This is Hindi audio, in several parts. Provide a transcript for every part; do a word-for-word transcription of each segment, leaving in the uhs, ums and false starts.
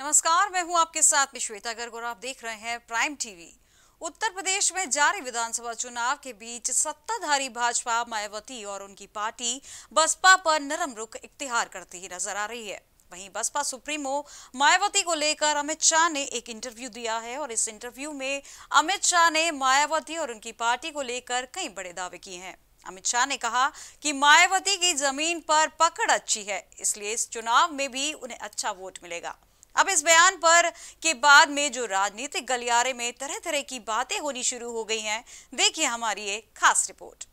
नमस्कार, मैं हूं आपके साथ में श्वेता गर्ग और आप देख रहे हैं प्राइम टीवी। उत्तर प्रदेश में जारी विधानसभा चुनाव के बीच सत्ताधारी भाजपा मायावती और उनकी पार्टी बसपा पर नरम रुख इख्तियार करती ही नजर आ रही है। वहीं बसपा सुप्रीमो मायावती को लेकर अमित शाह ने एक इंटरव्यू दिया है और इस इंटरव्यू में अमित शाह ने मायावती और उनकी पार्टी को लेकर कई बड़े दावे किए हैं। अमित शाह ने कहा कि मायावती की जमीन पर पकड़ अच्छी है, इसलिए इस चुनाव में भी उन्हें अच्छा वोट मिलेगा। अब इस बयान पर के बाद में जो राजनीतिक गलियारे में तरह तरह की बातें होनी शुरू हो गई हैं, देखिए हमारी एक खास रिपोर्ट।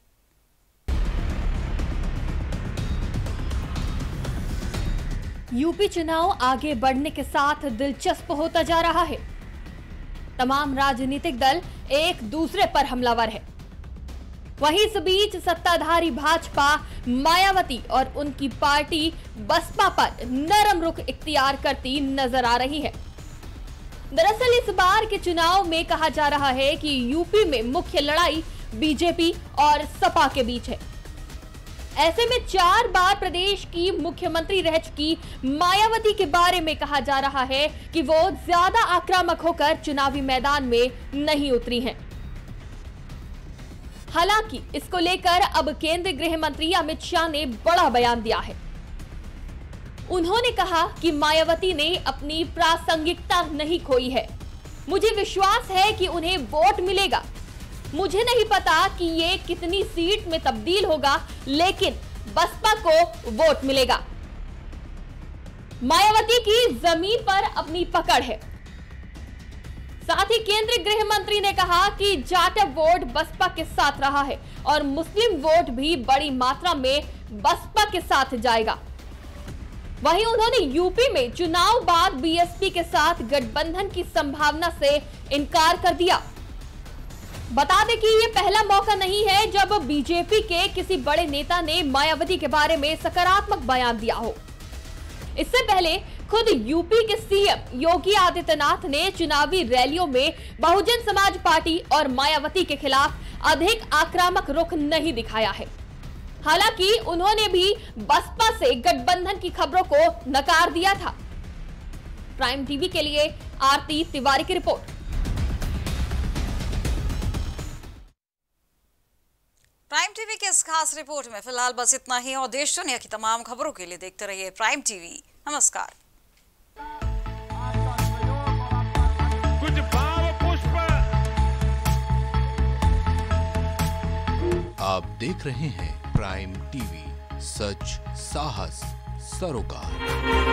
यूपी चुनाव आगे बढ़ने के साथ दिलचस्प होता जा रहा है। तमाम राजनीतिक दल एक दूसरे पर हमलावर है। वहीं इस बीच सत्ताधारी भाजपा मायावती और उनकी पार्टी बसपा पर नरम रुख इख्तियार करती नजर आ रही है। दरअसल इस बार के चुनाव में कहा जा रहा है कि यूपी में मुख्य लड़ाई बीजेपी और सपा के बीच है। ऐसे में चार बार प्रदेश की मुख्यमंत्री रह चुकी मायावती के बारे में कहा जा रहा है कि वो ज्यादा आक्रामक होकर चुनावी मैदान में नहीं उतरी हैं। हालांकि इसको लेकर अब केंद्रीय गृह मंत्री अमित शाह ने बड़ा बयान दिया है। उन्होंने कहा कि मायावती ने अपनी प्रासंगिकता नहीं खोई है। मुझे विश्वास है कि उन्हें वोट मिलेगा। मुझे नहीं पता कि ये कितनी सीट में तब्दील होगा, लेकिन बसपा को वोट मिलेगा। मायावती की जमीन पर अपनी पकड़ है। साथ ही केंद्रीय गृह मंत्री ने कहा कि जाटव वोट बसपा के साथ रहा है और मुस्लिम वोट भी बड़ी मात्रा में बसपा के साथ जाएगा। वहीं उन्होंने यूपी में चुनाव बाद बीएसपी के साथ गठबंधन की संभावना से इनकार कर दिया। बता दें कि ये पहला मौका नहीं है जब बीजेपी के किसी बड़े नेता ने मायावती के बारे में सकारात्मक बयान दिया हो। इससे पहले खुद यूपी के सीएम योगी आदित्यनाथ ने चुनावी रैलियों में बहुजन समाज पार्टी और मायावती के खिलाफ अधिक आक्रामक रुख नहीं दिखाया है। हालांकि उन्होंने भी बसपा से गठबंधन की खबरों को नकार दिया था। प्राइम टीवी के लिए आरती तिवारी की रिपोर्ट। प्राइम टीवी के इस खास रिपोर्ट में फिलहाल बस इतना ही और देश दुनिया की तमाम खबरों के लिए देखते रहिए प्राइम टीवी। नमस्कार। कुछ भाव पुष्प। आप देख रहे हैं प्राइम टीवी, सच साहस सरोकार।